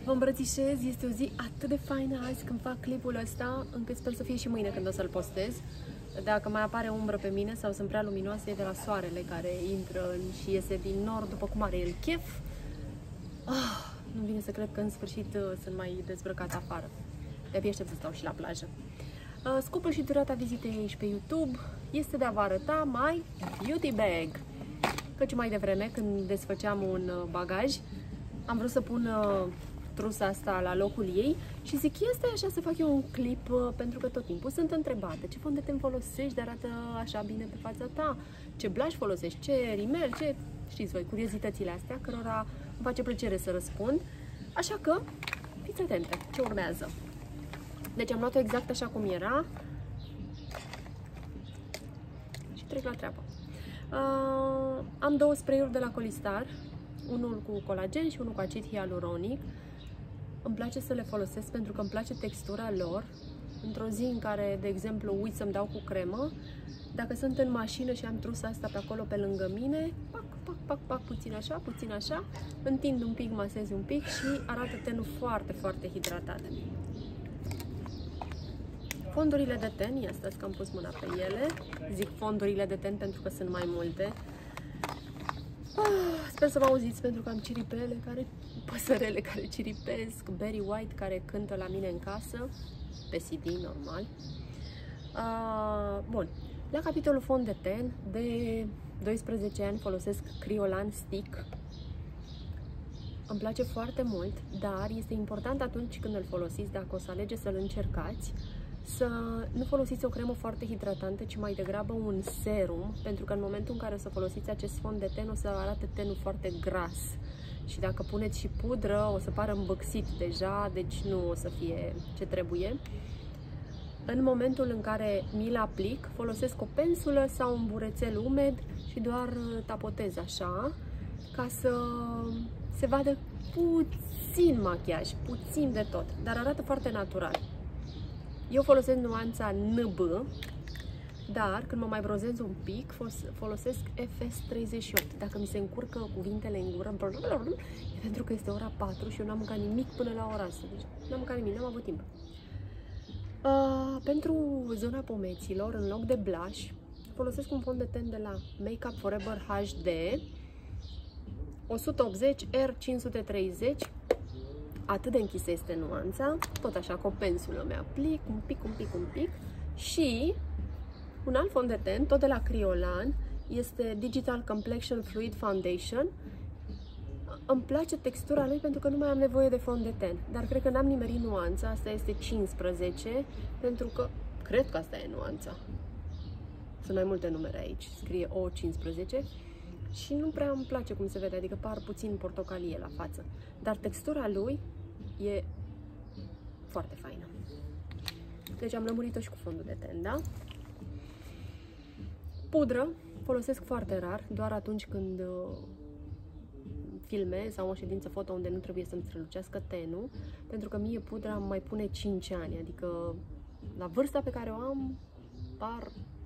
Vă îmbrățișez, este o zi atât de faină azi când fac clipul ăsta, încât sper să fie și mâine când o să-l postez. Dacă mai apare umbră pe mine sau sunt prea luminoase, e de la soarele care intră și iese din nord, după cum are el chef. Nu vine să cred că în sfârșit sunt mai dezbrăcat afară. De-abia aștept să stau și la plajă. Scopul și durata vizitei aici pe YouTube este de a vă arăta my beauty bag. Căci mai devreme, când desfăceam un bagaj, am vrut să pun trusa asta la locul ei și zic, este așa să fac eu un clip, pentru că tot timpul sunt întrebată ce fond de ten folosești de arată așa bine pe fața ta, ce blush folosești, ce rimel, ce, știți voi, curiozitățile astea, cărora îmi face plăcere să răspund. Așa că, fiți atente, ce urmează. Deci am luat-o exact așa cum era și trec la treabă. Am două spray-uri de la Colistar, unul cu colagen și unul cu acid hialuronic. Îmi place să le folosesc pentru că îmi place textura lor. Într-o zi în care, de exemplu, uit să-mi dau cu cremă, dacă sunt în mașină și am trusa asta pe acolo pe lângă mine, pac, pac, pac, pac, puțin așa, întind un pic, masez un pic și arată tenul foarte, foarte hidratat. Fondurile de ten, ia stați că am pus mâna pe ele. Zic fondurile de ten pentru că sunt mai multe. Sper să mă auziți pentru că am ciripele, păsărele care ciripesc, Barry White care cântă la mine în casă, pe CD normal. Bun, la capitolul fond de ten, de 12 ani folosesc Kryolan Stick. Îmi place foarte mult, dar este important atunci când îl folosiți, dacă o să alegeți să-l încercați, să nu folosiți o cremă foarte hidratantă, ci mai degrabă un serum, pentru că în momentul în care o să folosiți acest fond de ten, o să arate tenul foarte gras. Și dacă puneți și pudră, o să pară îmbăxit deja, deci nu o să fie ce trebuie. În momentul în care mi-l aplic, folosesc o pensulă sau un burețel umed și doar tapotez așa, ca să se vadă puțin machiaj, puțin de tot, dar arată foarte natural. Eu folosesc nuanța NB, dar când mă mai brozez un pic, folosesc FS38. Dacă mi se încurcă cuvintele în gură, e pentru că este ora 4 și eu n-am mâncat nimic până la ora asta. Deci n-am mâncat nimic, n-am avut timp. Pentru zona pomeților, în loc de blush, folosesc un fond de ten de la Make Up For Ever HD 180 R530. Atât de închisă este nuanța, tot așa cu o pensulă mi-aplic, un pic. Și un alt fond de ten, tot de la Kryolan, este Digital Complexion Fluid Foundation. Îmi place textura lui pentru că nu mai am nevoie de fond de ten, dar cred că n-am nimerit nuanța, asta este 15, pentru că cred că asta e nuanța. Sunt mai multe numere aici, scrie O15 și nu prea îmi place cum se vede, adică par puțin portocalie la față, dar textura lui e foarte faină. Deci am lămurit-o și cu fondul de ten, da? Pudră folosesc foarte rar, doar atunci când filmez sau o ședință foto unde nu trebuie să-mi strălucească tenul, pentru că mie pudra îmi mai pune 5 ani, adică la vârsta pe care o am par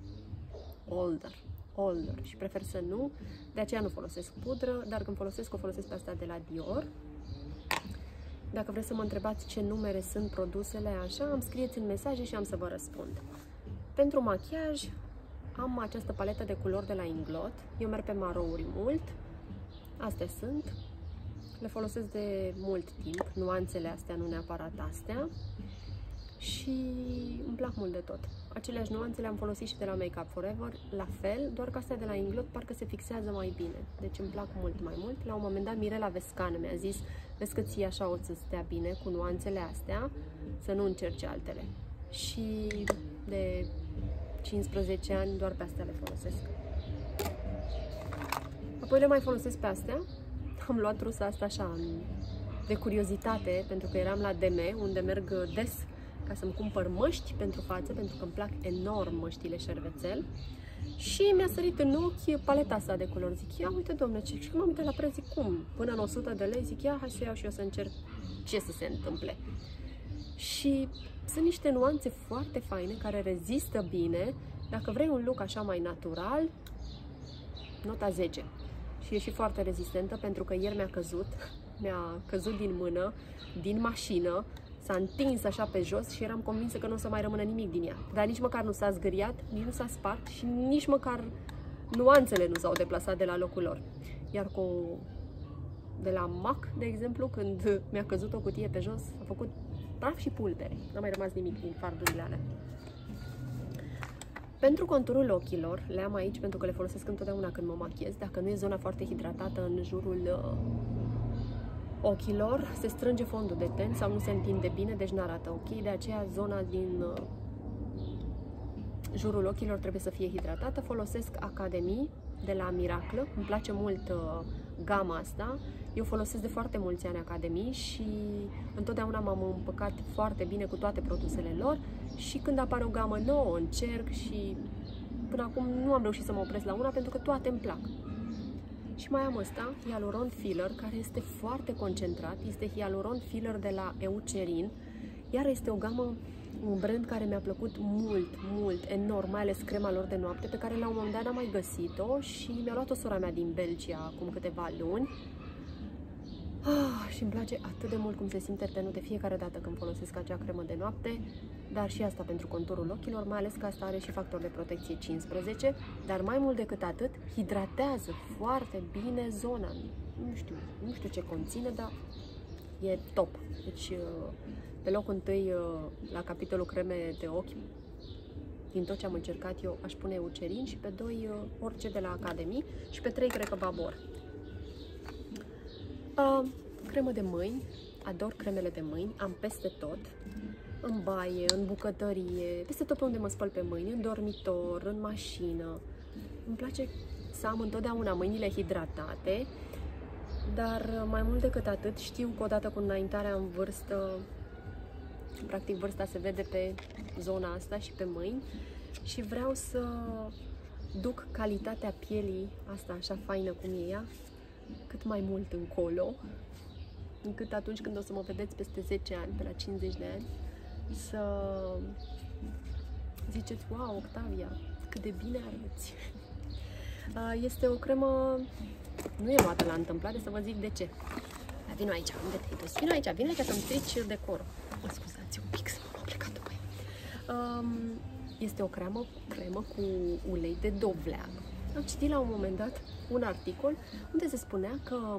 older și prefer să nu, de aceea nu folosesc pudră, dar când folosesc, o folosesc pe asta de la Dior. Dacă vreți să mă întrebați ce numere sunt produsele așa, îmi scrieți în mesaje și am să vă răspund. Pentru machiaj am această paletă de culori de la Inglot. Eu merg pe marouri mult. Astea sunt. Le folosesc de mult timp. Nuanțele astea, nu neapărat astea. Și îmi plac mult de tot. Aceleași nuanțe le-am folosit și de la Make Up For Ever, la fel, doar că astea de la Inglot parcă se fixează mai bine. Deci îmi plac mult mai mult. La un moment dat Mirela Vescană mi-a zis, vezi că ție așa o să stea bine cu nuanțele astea, să nu încerci altele. Și de 15 ani doar pe astea le folosesc. Apoi le mai folosesc pe astea. Am luat trusa asta așa de curiozitate, pentru că eram la DM, unde merg des ca să-mi cumpăr măști pentru față, pentru că îmi plac enorm măștile șervețel. Și mi-a sărit în ochi paleta asta de culori. Zic, ia uite, domnule, și când m-am uitat la preț, zic, cum? Până în 100 de lei, zic, ia, hai să iau și eu să încerc ce să se întâmple. Și sunt niște nuanțe foarte faine, care rezistă bine. Dacă vrei un look așa mai natural, nota 10. Și e și foarte rezistentă, pentru că ieri mi-a căzut mi-a căzut din mână, din mașină, s-a întins așa pe jos și eram convinsă că nu o să mai rămână nimic din ea. Dar nici măcar nu s-a zgâriat, nici nu s-a spart și nici măcar nuanțele nu s-au deplasat de la locul lor. Iar de la Mac, de exemplu, când mi-a căzut o cutie pe jos, a făcut praf și pulbere. N-a mai rămas nimic din fardurile alea. Pentru conturul ochilor, le am aici pentru că le folosesc întotdeauna când mă machiez. Dacă nu e zona foarte hidratată în jurul ochilor, se strânge fondul de ten sau nu se întinde bine, deci nu arată ok. De aceea zona din jurul ochilor trebuie să fie hidratată. Folosesc Academy de la Miracle. Îmi place mult gama asta. Eu folosesc de foarte mulți ani Academy și întotdeauna m-am împăcat foarte bine cu toate produsele lor și când apare o gamă nouă încerc și până acum nu am reușit să mă opresc la una pentru că toate îmi plac. Și mai am ăsta, Hyaluron Filler, care este foarte concentrat. Este Hyaluron Filler de la Eucerin, iar este o gamă, un brand care mi-a plăcut mult, enorm, mai ales crema lor de noapte, pe care la un moment dat n-am mai găsit-o și mi-a luat-o sora mea din Belgia acum câteva luni. Și îmi place atât de mult cum se simte tenul de fiecare dată când folosesc acea cremă de noapte, dar și asta pentru conturul ochilor, mai ales că asta are și factor de protecție 15, dar mai mult decât atât, hidratează foarte bine zona. Nu știu ce conține, dar e top. Deci, pe locul întâi, la capitolul creme de ochi, din tot ce am încercat eu, aș pune Eucerin și pe 2 orice de la Academy și pe 3 cred că Babor. Cremă de mâini, ador cremele de mâini, am peste tot, în baie, în bucătărie, peste tot pe unde mă spăl pe mâini, în dormitor, în mașină. Îmi place să am întotdeauna mâinile hidratate, dar mai mult decât atât știu că odată cu înaintarea în vârstă, practic vârsta se vede pe zona asta și pe mâini și vreau să duc calitatea pielii asta așa faină cum e ea cât mai mult încolo, încât atunci când o să mă vedeți peste 10 ani, pe la 50 de ani, să ziceți, wow, Octavia, cât de bine arăți. Este o cremă, nu e luată la întâmplare, să vă zic de ce. Vino aici, unde te-ai dus? Vino aici să-mi strici decorul. Mă scuzați un pic, m-am plecat după ea. Este o cremă cu ulei de dovleac. Am citit la un moment dat un articol unde se spunea că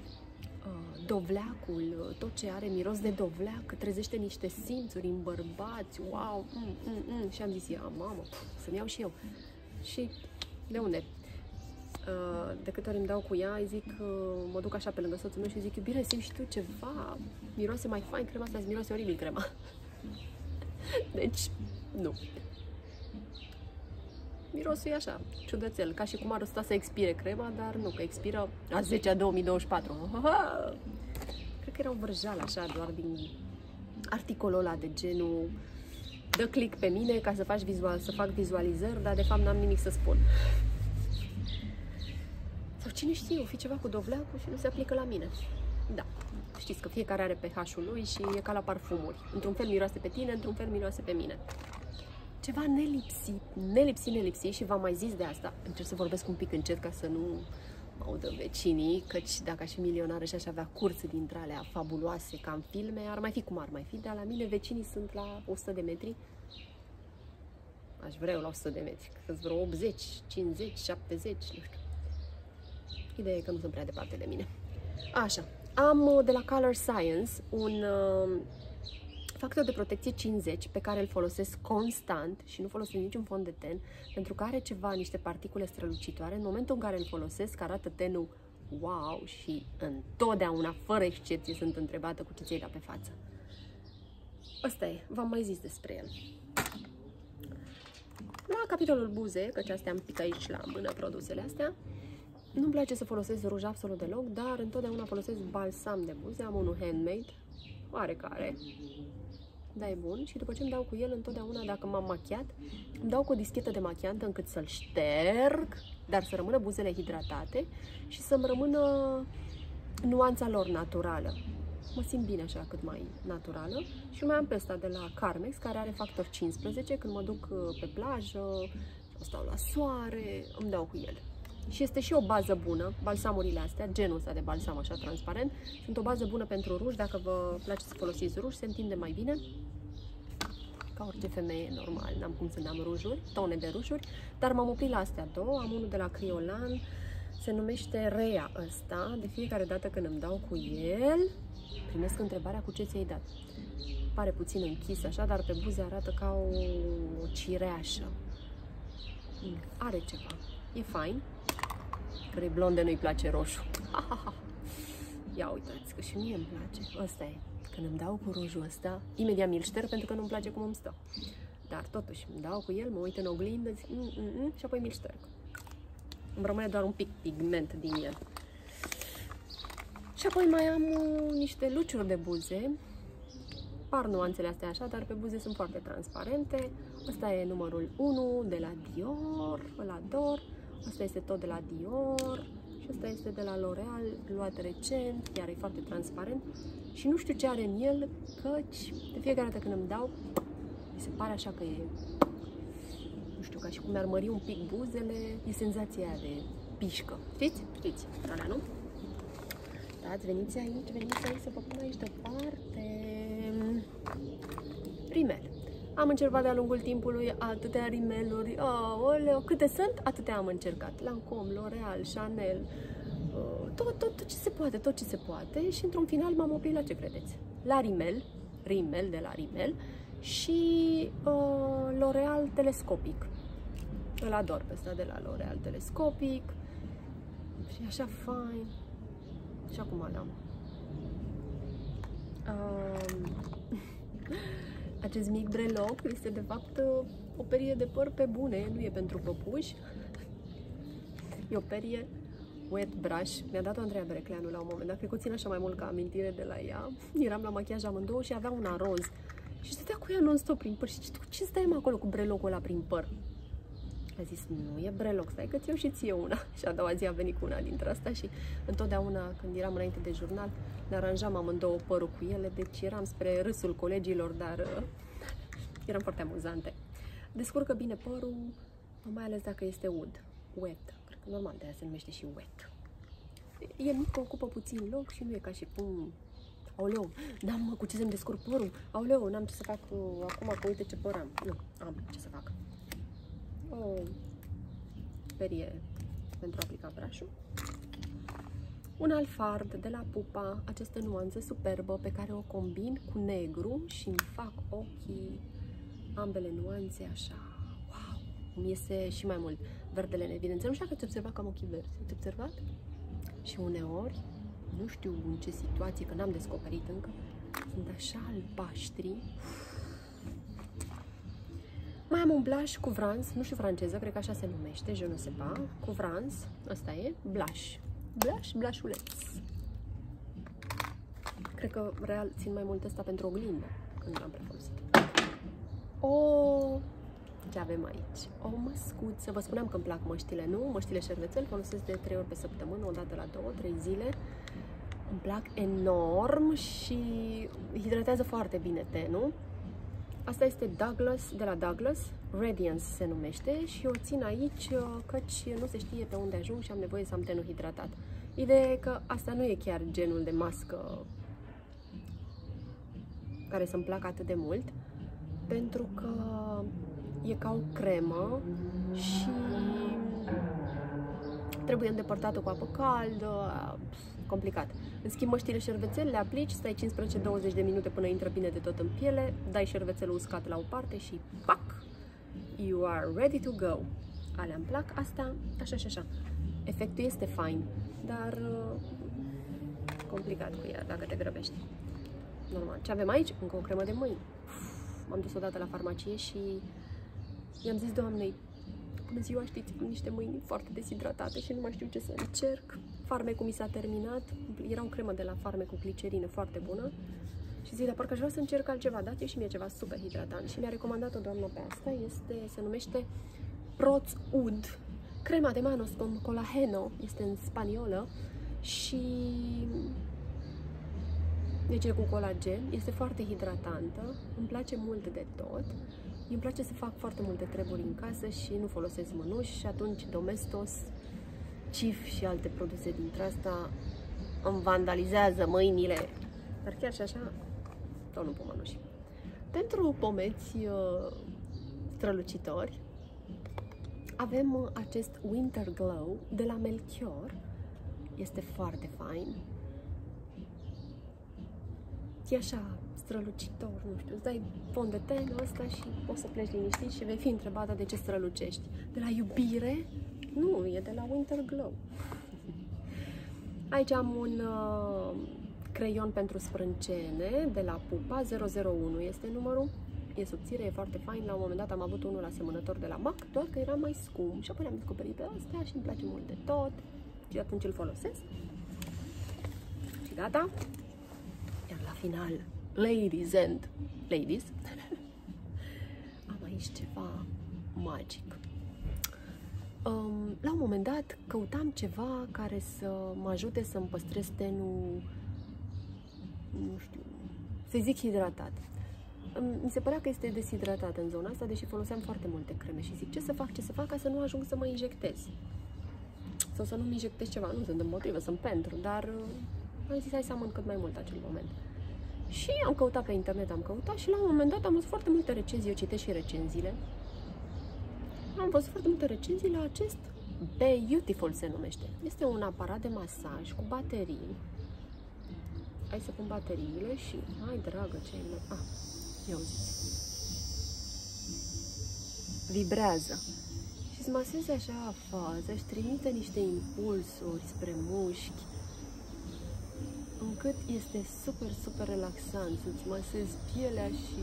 dovleacul, tot ce are miros de dovleac, trezește niște simțuri în bărbați, wow, și am zis, ia, mamă, să-mi iau și eu. Și de unde? De câte ori îmi dau cu ea, îi zic, mă duc așa pe lângă soțul meu și zic, iubire, simți și tu ceva, miroase mai fain crema asta, miroase oribil crema. Deci, nu. Mirosul e așa, ciudățel, ca și cum ar sta să expire crema, dar nu, că expiră a 10-a 2024. Cred că era un vârjal așa, doar din articolul ăla de genul dă click pe mine ca să fac vizualizări, dar de fapt n-am nimic să spun. Sau cine știe, o fi ceva cu dovleacul și nu se aplică la mine. Da, știți că fiecare are pH-ul lui și e ca la parfumuri. Într-un fel miroase pe tine, într-un fel miroase pe mine. Ceva nelipsit și v-am mai zis de asta. Încerc să vorbesc un pic încet ca să nu mă audă vecinii, căci dacă aș fi milionară și aș avea curse dintre alea fabuloase ca în filme, ar mai fi cum ar mai fi, dar la mine vecinii sunt la 100 de metri. Aș vrea eu la 100 de metri, că sunt vreo 80, 50, 70, nu știu. Ideea e că nu sunt prea departe de mine. Așa, am de la Color Science un factor de protecție 50 pe care îl folosesc constant și nu folosesc niciun fond de ten pentru că are niște particule strălucitoare. În momentul în care îl folosesc arată tenul wow și întotdeauna, fără excepție, sunt întrebată cu ce ți-ai dat pe față. Ăsta e, v-am mai zis despre el. La capitolul buze, căci astea am pic aici la mână produsele astea, nu-mi place să folosesc ruj absolut deloc, dar întotdeauna folosesc balsam de buze. Am unul handmade, oarecare, dar e bun. Și după ce îmi dau cu el, întotdeauna, dacă m-am machiat, îmi dau cu o dischetă de machiantă încât să-l șterg, dar să rămână buzele hidratate și să-mi rămână nuanța lor naturală. Mă simt bine așa, cât mai naturală. Și mai am pe ăsta de la Carmex, care are factor 15. Când mă duc pe plajă, stau la soare, îmi dau cu el. Și este și o bază bună, balsamurile astea, genul ăsta de balsam așa transparent, sunt o bază bună pentru ruj, dacă vă place să folosiți ruj, se întinde mai bine. Ca orice femeie normal, n-am cum să n-am rujuri, tone de rujuri, dar m-am oprit la astea două, am unul de la Kryolan, se numește Rea ăsta, de fiecare dată când îmi dau cu el, primesc întrebarea cu ce ți-ai dat. Pare puțin închis așa, dar pe buze arată ca o cireașă. Are ceva, e fain, cărei blonde nu-i place roșu. Ia uitați că și mie îmi place, ăsta e. Când îmi dau cu rujul ăsta, imediat mi-l șterg pentru că nu-mi place cum îmi stă. Dar totuși, îmi dau cu el, mă uit în oglindă, zic, și apoi mi-l șterg. Îmi rămâne doar un pic pigment din el. Și apoi mai am niște luciuri de buze. Par nuanțele astea așa, dar pe buze sunt foarte transparente. Ăsta e numărul 1 de la Dior, îl ador. Ăsta este tot de la Dior. Și ăsta este de la L'Oreal, luat recent, iar e foarte transparent. Și nu știu ce are în el, căci de fiecare dată când îmi dau, mi se pare așa că e, nu știu, ca și cum mi-ar mări un pic buzele, e senzația aia de pișcă. Știți? Știți, alea, nu? Dați, veniți aici să vă pun aici deoparte. Rimel. Am încercat de-a lungul timpului atâtea rimeluri. Oleo, câte sunt? Atâtea am încercat. Lancôme, L'Oreal, Chanel, tot ce se poate, tot ce se poate. Și într-un final m-am oprit la ce credeți? La Rimel de la Rimel și L'Oreal telescopic. Îl ador pe ăsta de la L'Oreal telescopic. Și așa fain. Și acum l-am. Acest mic breloc este de fapt o perie de păr pe bune, nu e pentru păpuși. E o perie wet brush. Mi-a dat-o Andreea Berecleanu la un moment dat, cred că o țin așa mai mult ca amintire de la ea. Eram la machiaj amândouă și avea una roz. Și stătea cu ea non-stop prin păr. Și zice, ce stai acolo cu brelocul ăla prin păr? A zis, nu e breloc, stai că-ți iau și ție una. Și a doua zi a venit cu una dintre astea și întotdeauna când eram înainte de jurnal ne aranjam amândouă părul cu ele, deci eram spre râsul colegilor, dar eram foarte amuzante. Descurcă bine părul, mai ales dacă este wet. Cred că normal de aia se numește și wet. E mic, ocupă puțin loc și nu e ca și cum... Aoleu, n-am mă, cu ce să-mi descurc părul? Aoleu, n-am ce să fac acum, că uite ce păr am. Nu, am ce să fac. O perie pentru a aplica brașul. Un alt fard de la Pupa, această nuanță superbă pe care o combin cu negru și îmi fac ochii, ambele nuanțe așa, wow, îmi iese și mai mult verdele în evidență. Nu știu dacă ați observat că am ochii verzi, ați observat? Și uneori, nu știu în ce situație, că n-am descoperit încă, sunt așa albaștri. Mai am un blush cu Vrans, nu știu franceză, cred că așa se numește, je ne sais pas, cu Vrans, ăsta e, blushuleț. Cred că real țin mai mult ăsta pentru oglindă, când l-am prefolosit. Ce avem aici? O măscuță, vă spuneam că îmi plac măștile, nu? Măștile șervețel, folosesc de 3 ori pe săptămână, o dată la 2-3 zile. Îmi plac enorm și hidratează foarte bine tenul. Asta este Douglas, de la Douglas, Radiance se numește și o țin aici căci nu se știe pe unde ajung și am nevoie să am tenul hidratat. Ideea e că asta nu e chiar genul de mască care să-mi placă atât de mult, pentru că e ca o cremă și trebuie îndepărtată cu apă caldă, complicat. În schimb, măștile șervețel le aplici, stai 15-20 de minute până intră bine de tot în piele, dai șervețelul uscat la o parte și pac! You are ready to go! Alea îmi plac, asta, așa și așa. Efectul este fain, dar complicat cu ea dacă te grăbești. Normal. Ce avem aici? Încă o cremă de mâini. M-am dus odată la farmacie și i-am zis doamnei, bună ziua, știți, am niște mâini foarte deshidratate și nu mai știu ce să încerc. Farmecul mi s-a terminat, era o cremă de la Farmec cu glicerină foarte bună și zic, dar parcă aș vrea să încerc altceva, dați și mie ceva super hidratant. Și mi-a recomandat o doamnă pe asta, se numește Proț Ud, crema de manos con colageno, este în spaniolă și deci e cu colagen, este foarte hidratantă, îmi place mult de tot. Îmi place să fac foarte multe treburi în casă și nu folosesc mănuși și atunci Domestos Cif și alte produse dintre asta îmi vandalizează mâinile. Dar chiar și așa, dau nu pomănuși. Pentru pomeți strălucitori, avem acest Winter Glow de la Melchior. Este foarte fain. E așa, strălucitor, nu știu, îți dai fond de ten ăsta și poți să pleci liniștit și vei fi întrebată de ce strălucești. De la iubire? Nu, e de la Winter Glow. Aici am un creion pentru sprâncene de la Pupa, 001 este numărul. E subțire, e foarte fain. La un moment dat am avut unul asemănător de la MAC, doar că era mai scump și apoi am descoperit pe astea și îmi place mult de tot și atunci îl folosesc. Și gata. Iar la final, ladies, am aici ceva magic. La un moment dat căutam ceva care să mă ajute să-mi păstrez tenul, nu știu, să zic hidratat. Mi se părea că este deshidratat în zona asta, deși foloseam foarte multe creme și zic ce să fac ca să nu ajung să mă injectez. Sau să nu-mi injectez ceva, nu sunt împotrivă, sunt pentru, dar am zis hai să amân cât mai mult acel moment. Și am căutat pe internet, și la un moment dat am văzut foarte multe recenzii, eu citesc și recenziile. Am văzut foarte multe recenzii la acest Beautiful se numește. Este un aparat de masaj cu baterii. Hai să pun bateriile și... Hai, dragă, ce-ai... ia uite. Vibrează. Și îți masezi așa fața, își trimite niște impulsuri spre mușchi, încât este super, super relaxant. Să-ți masezi pielea și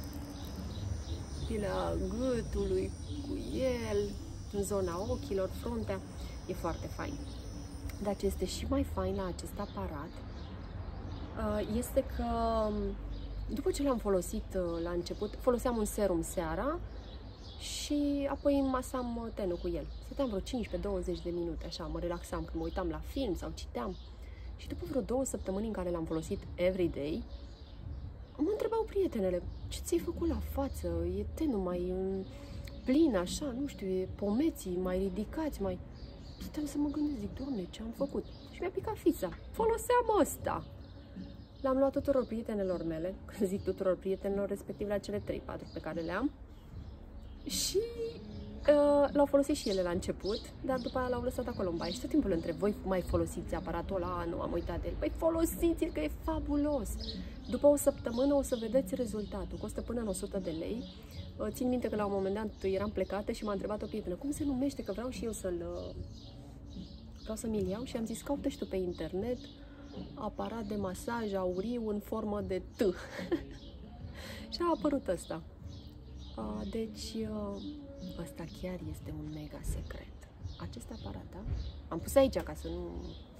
pielea gâtului cu el, în zona ochilor, fruntea. E foarte fain. Dar ce este și mai fain la acest aparat este că după ce l-am folosit la început, foloseam un serum seara și apoi masam tenul cu el. Stăteam vreo 15-20 de minute, așa, mă relaxam când mă uitam la film sau citeam. Și după vreo 2 săptămâni în care l-am folosit everyday, mă întrebau prietenele, ce ți-ai făcut la față? E tenul mai plin, așa, nu știu, e pomeții mai ridicați, mai... Stăteam să mă gândesc, zic, Doamne, ce am făcut? Și mi-a picat fița. Foloseam ăsta. L-am luat tuturor prietenelor mele, când zic tuturor prietenelor, respectiv la cele 3-4 pe care le am. Și l-au folosit și ele la început, dar după aia l-au lăsat acolo în baie. Și tot timpul întreb, voi mai folosiți aparatul ăla? Nu am uitat de el. Păi folosiți-l, că e fabulos! După o săptămână o să vedeți rezultatul. Costă până în 100 de lei. Țin minte că la un moment dat eram plecată și m-a întrebat o prietenă, cum se numește, că vreau și eu vreau să mi-l iau și am zis, caută și tu pe internet aparat de masaj auriu în formă de T. Și a apărut ăsta. Deci, ăsta chiar este un mega secret. Acest aparat, da? Am pus aici ca să nu...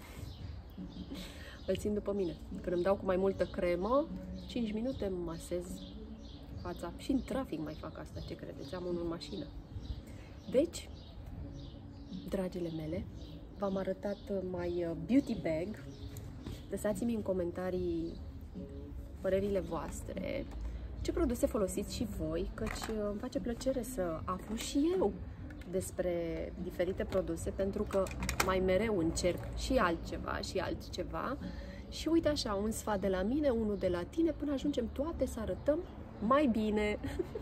Îl țin după mine. Când îmi dau cu mai multă cremă, 5 minute îmi masez fața. Și în trafic mai fac asta, ce credeți? Am unul în mașină. Deci, dragile mele, v-am arătat my beauty bag. Lăsați-mi în comentarii părerile voastre, ce produse folosiți și voi, căci îmi face plăcere să aflu și eu despre diferite produse, pentru că mai mereu încerc și altceva. Și uite așa, un sfat de la mine, unul de la tine, până ajungem toate să arătăm mai bine.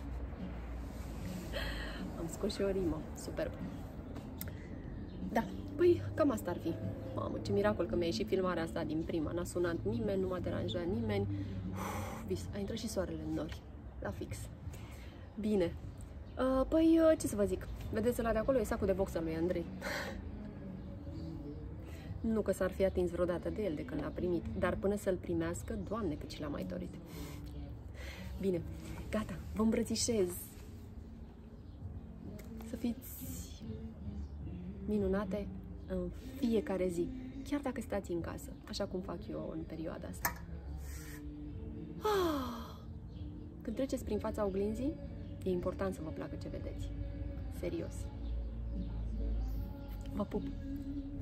Am scos și o rimă, superb. Da, păi cam asta ar fi. Mamă, ce miracol că mi-a ieșit filmarea asta din prima. N-a sunat nimeni, nu m-a deranjat nimeni. A intrat și soarele în nori, la fix. Bine. Păi, ce să vă zic? Vedeți ăla de acolo? E sacul de box al lui Andrei. Nu că s-ar fi atins vreodată de el de când l-a primit, dar până să-l primească, Doamne, cât și l-a mai dorit. Bine, gata, vă îmbrățișez. Să fiți minunate în fiecare zi, chiar dacă stați în casă, așa cum fac eu în perioada asta. Când treceți prin fața oglinzii, e important să vă placă ce vedeți. Serios. Vă pup!